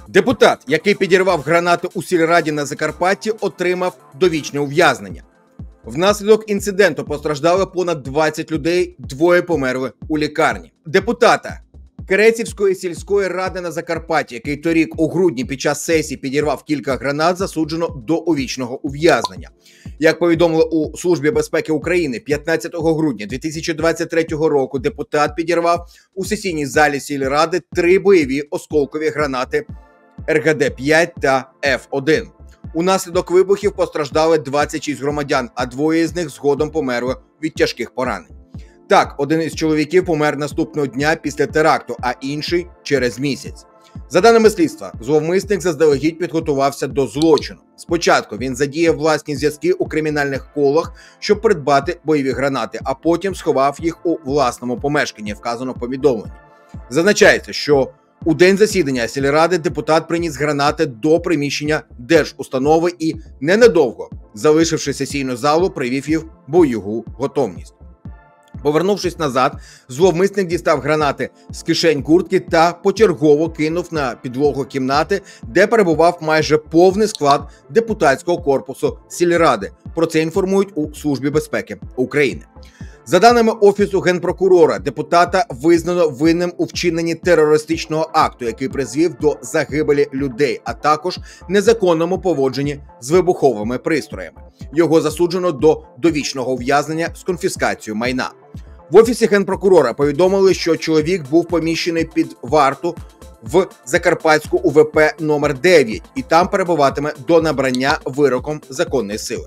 Депутат, який підірвав гранати у сільраді на Закарпатті, отримав довічне ув'язнення. Внаслідок інциденту постраждали понад 20 людей, двоє померли у лікарні. Депутата Керецівської сільської ради на Закарпатті, який торік у грудні під час сесії підірвав кілька гранат, засуджено до довічного ув'язнення. Як повідомили у Службі безпеки України, 15 грудня 2023 року депутат підірвав у сесійній залі сільради 3 бойові осколкові гранати РГД-5 та Ф1. Унаслідок вибухів постраждали 26 громадян, а двоє з них згодом померли від тяжких поранень. Так, один із чоловіків помер наступного дня після теракту, а інший – через місяць. За даними слідства, зловмисник заздалегідь підготувався до злочину. Спочатку він задіяв власні зв'язки у кримінальних колах, щоб придбати бойові гранати, а потім сховав їх у власному помешканні, вказано в повідомленні. Зазначається, що у день засідання сільради депутат приніс гранати до приміщення держустанови і ненадовго, залишивши сесійну залу, привів їх в бойову готовність. Повернувшись назад, зловмисник дістав гранати з кишень куртки та почергово кинув на підлогу кімнати, де перебував майже повний склад депутатського корпусу сільради. Про це інформують у Службі безпеки України. За даними Офісу Генпрокурора, депутата визнано винним у вчиненні терористичного акту, який призвів до загибелі людей, а також незаконному поводженні з вибуховими пристроями. Його засуджено до довічного ув'язнення з конфіскацією майна. В Офісі Генпрокурора повідомили, що чоловік був поміщений під варту в Закарпатську УВП номер 9 і там перебуватиме до набрання вироком законної сили.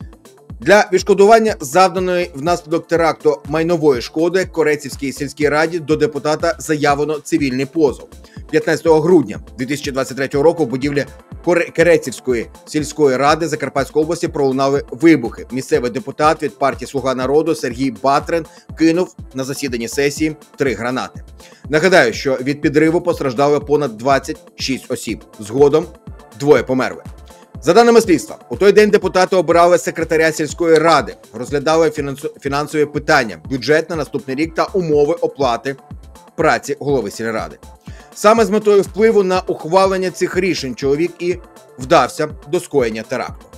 Для відшкодування завданої внаслідок теракту майнової шкоди Керецівській сільській раді до депутата заявлено цивільний позов. 15 грудня 2023 року в будівлі Керецівської сільської ради Закарпатської області пролунали вибухи. Місцевий депутат від партії «Слуга народу» Сергій Батрин кинув на засіданні сесії 3 гранати. Нагадаю, що від підриву постраждали понад 26 осіб. Згодом двоє померли. За даними слідства, у той день депутати обирали секретаря сільської ради, розглядали фінансові питання, бюджет на наступний рік та умови оплати праці голови сільради. Саме з метою впливу на ухвалення цих рішень чоловік і вдався до скоєння теракту.